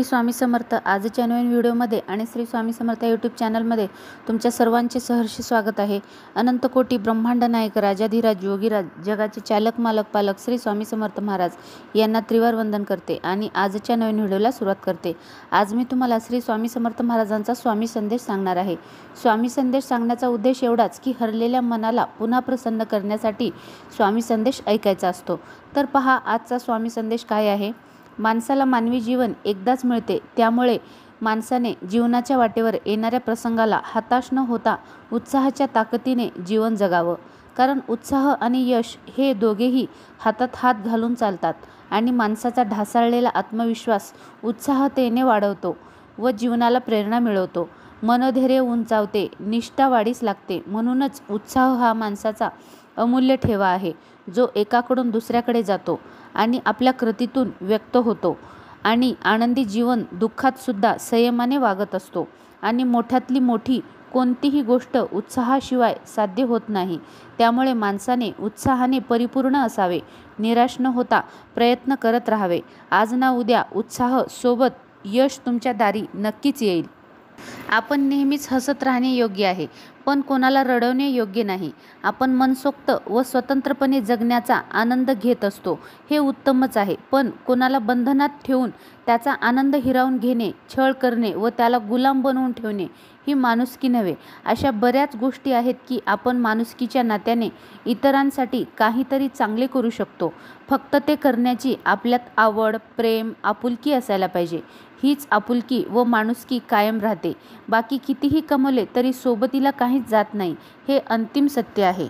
श्री स्वामी समर्थ. आजच्या नवीन व्हिडिओमध्ये आणि श्री स्वामी समर्थ यूट्यूब चॅनलमध्ये तुमच्या सर्वांचे सहर्ष स्वागत आहे. अनंत कोटी ब्रह्मांड नायक राजाधिराज योगीराज जगाचे चालक मालक पालक श्री स्वामी समर्थ महाराज यांना त्रिवार वंदन करते आणि आजच्या नवीन व्हिडिओला सुरुवात करते. आज मी तुम्हाला श्री स्वामी समर्थ महाराजांचा स्वामी संदेश सांगणार आहे. स्वामी संदेश सांगण्याचा उद्देश एवढाच की हरलेल्या मनाला पुन्हा प्रसन्न करण्यासाठी स्वामी संदेश ऐकायचा असतो. तर पहा आजचा स्वामी संदेश काय आहे. माणसाला मानवी जीवन एकदाच मिळते, त्यामुळे माणसाने जीवनाच्या वाटेवर येणाऱ्या प्रसंगाला हताश न होता उत्साहाच्या ताकदीने जीवन जगावं. कारण उत्साह आणि यश हे दोघेही हातात हात घालून चालतात आणि माणसाचा ढासळलेला आत्मविश्वास उत्साहतेने वाढवतो व जीवनाला प्रेरणा मिळवतो. मनोधैर्य उंचावते, निष्ठा वाढीस लागते. म्हणूनच उत्साह हा माणसाचा अमूल्य ठेवा आहे, जो एकाकडून दुसऱ्याकडे जातो आणि आपल्या कृतीतून व्यक्त होतो. आणि आनंदी जीवन दुःखात सुद्धा संयमाने वागत असतो. आणि मोठ्यातली मोठी कोणतीही गोष्ट उत्साहाशिवाय साध्य होत नाही. त्यामुळे माणसाने उत्साहाने परिपूर्ण असावे, निराश न होता प्रयत्न करत राहावे. आज ना उद्या उत्साह सोबत यश तुमच्या दारी नक्कीच येईल. आपण नेहमीच हसत राहणे योग्य आहे, पण कोणाला रडवणे योग्य नाही. आपण मनसोक्त व स्वतंत्रपणे जगण्याचा आनंद घेत असतो, हे उत्तमच आहे. पण कोणाला बंधनात ठेवून त्याचा आनंद हिरावून घेणे, छळ करणे व त्याला गुलाम बनवून ठेवणे ही माणुसकी नव्हे. अशा बऱ्याच गोष्टी आहेत की आपण माणुसकीच्या नात्याने इतरांसाठी काहीतरी चांगले करू शकतो. फक्त ते करण्याची आपल्यात आवड, प्रेम, आपुलकी असायला पाहिजे. हीच आपुलकी व माणुसकी कायम राहते. बाकी कितीही कमवले तरी सोबतीला काहीच जात नाही, हे अंतिम सत्य आहे.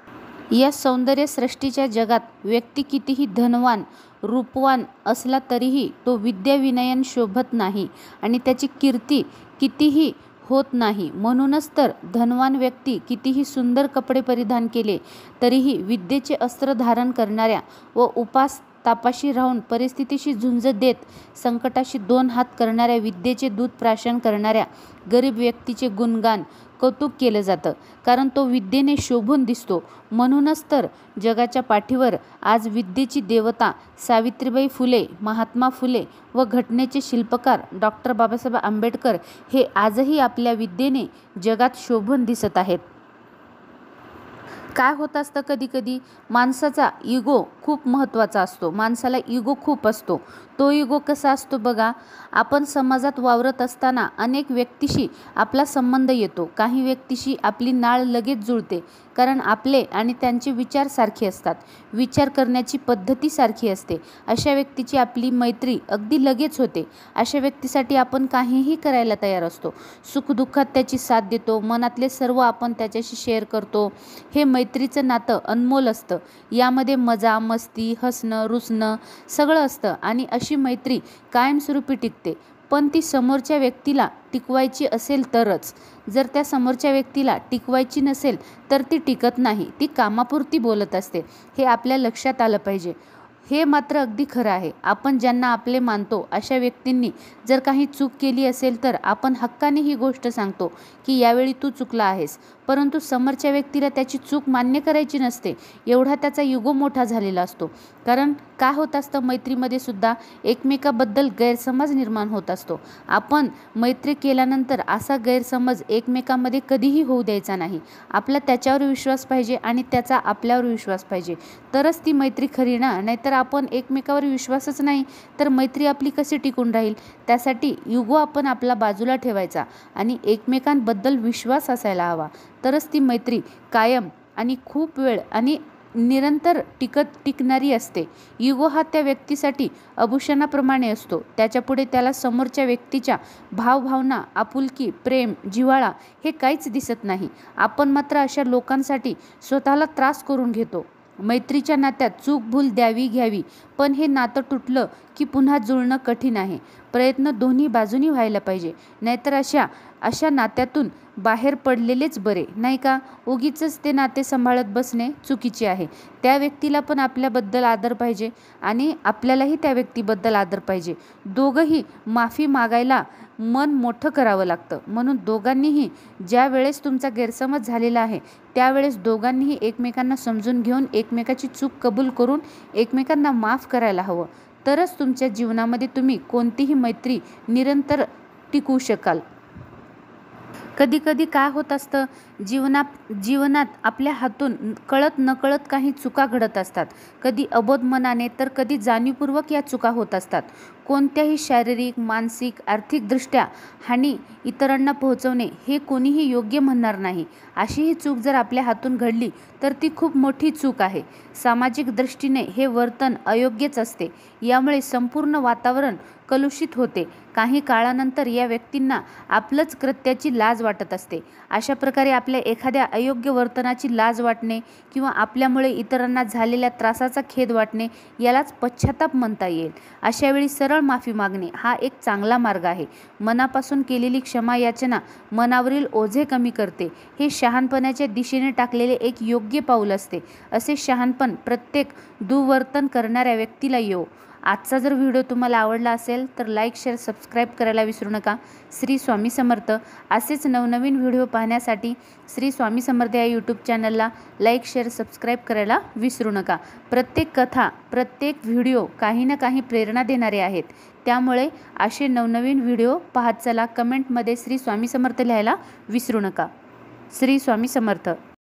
या सौंदर्य सृष्टीच्या जगात व्यक्ती कितीही धनवान, रूपवान असला तरीही तो विद्याविनयन शोभत नाही आणि त्याची कीर्ती कितीही होत नाही. म्हणूनच तर धनवान व्यक्ती कितीही सुंदर कपडे परिधान केले तरीही विद्येचे अस्त्र धारण करणाऱ्या व उपास तापाशी राहून परिस्थितीशी झुंज देत संकटाशी दोन हात करणाऱ्या विद्येचे दूध प्राशन करणाऱ्या गरीब व्यक्तीचे गुणगान, कौतुक केलं जातं, कारण तो विद्येने शोभून दिसतो. म्हणूनच तर जगाच्या पाठीवर आज विद्येची देवता सावित्रीबाई फुले, महात्मा फुले व घटनेचे शिल्पकार डॉक्टर बाबासाहेब आंबेडकर हे आजही आपल्या विद्येने जगात शोभून दिसत आहेत. काय होत असतं, कधी कधी माणसाचा इगो खूप महत्त्वाचा असतो. माणसाला इगो खूप असतो. तो इगो कसा असतो बघा. आपण समाजात वावरत असताना अनेक व्यक्तीशी आपला संबंध येतो. काही व्यक्तीशी आपली नाळ लगेच जुळते, कारण आपले आणि त्यांचे विचार सारखे असतात, विचार करण्याची पद्धती सारखी असते. अशा व्यक्तीची आपली मैत्री अगदी लगेच होते. अशा व्यक्तीसाठी आपण काहीही करायला तयार असतो. सुखदुःखात त्याची साथ देतो, मनातले सर्व आपण त्याच्याशी शेअर करतो. हे मैत्रीचं नातं अनमोल असतं. यामध्ये मजा, मस्ती, हसणं, रुसणं सगळं असतं आणि अशी मैत्री कायमस्वरूपी टिकते. पण ती समोरच्या व्यक्तीला टिकवायची असेल तरच. जर त्या समोरच्या व्यक्तीला टिकवायची नसेल तर ती टिकत नाही, ती कामापुरती बोलत असते. हे आपल्या लक्षात आलं पाहिजे. हे मात्र अगदी खरं आहे. आपण ज्यांना आपले मानतो अशा व्यक्तींनी जर काही चूक केली असेल तर आपण हक्काने ही गोष्ट सांगतो की यावेळी तू चुकला आहेस. परंतु समोरच्या व्यक्तीला त्याची चूक मान्य करायची नसते. एवढा त्याचा युगो मोठा झालेला असतो. कारण काय होत असतं, मैत्रीमध्ये सुद्धा एकमेकाबद्दल गैरसमज निर्माण होत असतो. आपण मैत्री केल्यानंतर असा गैरसमज एकमेकांमध्ये कधीही होऊ द्यायचा नाही. आपला त्याच्यावर विश्वास पाहिजे आणि त्याचा आपल्यावर विश्वास पाहिजे, तरच ती मैत्री खरी ना. नाहीतर आपण एकमेकावर विश्वासच नाही तर मैत्री आपली कशी टिकून राहील. त्यासाठी युगो आपण आपला बाजूला ठेवायचा आणि एकमेकांबद्दल विश्वास असायला हवा, तरच ती मैत्री कायम आणि खूप वेळ आणि निरंतर टिकणारी असते. युगो हा त्या व्यक्तीसाठी आभूषणाप्रमाणे असतो. त्याच्यापुढे त्याला समोरच्या व्यक्तीच्या भावभावना, आपुलकी, प्रेम, जिव्हाळा हे काहीच दिसत नाही. आपण मात्र अशा लोकांसाठी स्वतःला त्रास करून घेतो. मैत्रीच्या नात्यात चूक भूल द्यावी घ्यावी, पण हे नातं तुटलं की पुन्हा जुळणं कठीण आहे. प्रयत्न दोन्ही बाजूनी व्हायला पाहिजे, नाहीतर अशा नात्यातून बाहेर पडलेलेच बरे, नाही का. उगीचच ते नाते सांभाळत बसणे चुकीचे आहे. त्या व्यक्तीला पण आपल्याबद्दल आदर पाहिजे आणि आपल्यालाही त्या व्यक्तीबद्दल आदर पाहिजे. दोघंही माफी मागायला मन मोठं करावं लागतं. म्हणून दोघांनीही ज्या वेळेस तुमचा गैरसमज झालेला आहे त्यावेळेस दोघांनीही एकमेकांना समजून घेऊन एकमेकाची चूक कबूल करून एकमेकांना माफ करायला हवं. तरच तुमच्या जीवनामध्ये तुम्ही कोणतीही मैत्री निरंतर टिकवू शकाल. कधी कधी काय होत असतं, जीवनात आपल्या हातून कळत नकळत काही चुका घडत असतात. कधी अबोध मनाने तर कधी जाणीवपूर्वक या चुका होत असतात. कोणत्याही शारीरिक, मानसिक, आर्थिकदृष्ट्या हानी इतरांना पोहोचवणे हे कोणीही योग्य म्हणणार नाही. अशी ही चूक जर आपल्या हातून घडली तर ती खूप मोठी चूक आहे. सामाजिक दृष्टीने हे वर्तन अयोग्यच असते. यामुळे संपूर्ण वातावरण कलुषित होते. काही काळानंतर या व्यक्तींना आपलंच कृत्याची लाज वाटत असते. अशा प्रकारे आपल्या एखाद्या अयोग्य वर्तनाची लाज वाटणे किंवा आपल्यामुळे इतरांना झालेल्या त्रासाचा खेद वाटणे यालाच पश्चाताप म्हणता येईल. अशावेळी सरळ माफी मागणे हा एक चांगला मार्ग आहे. मनापासून केलेली क्षमा याचना मनावरील ओझे कमी करते. हे शहाणपणाच्या दिशेने टाकलेले एक योग्य पाऊल असते. असे शहाणपण प्रत्येक दुर्वर्तन करणाऱ्या व्यक्तीला येवो. आजचा जर व्हिडिओ तुम्हाला आवडला असेल तर लाईक, शेअर, सबस्क्राईब करायला विसरू नका. श्री स्वामी समर्थ. असेच नवनवीन व्हिडिओ पाहण्यासाठी श्री स्वामी समर्थ या यूट्यूब चॅनलला लाईक, शेअर, सबस्क्राईब करायला विसरू नका. प्रत्येक कथा, प्रत्येक व्हिडिओ काही ना काही प्रेरणा देणारे आहेत. त्यामुळे असे नवनवीन व्हिडिओ पाहत चला. कमेंटमध्ये श्री स्वामी समर्थ लिहायला विसरू नका. श्री स्वामी समर्थ.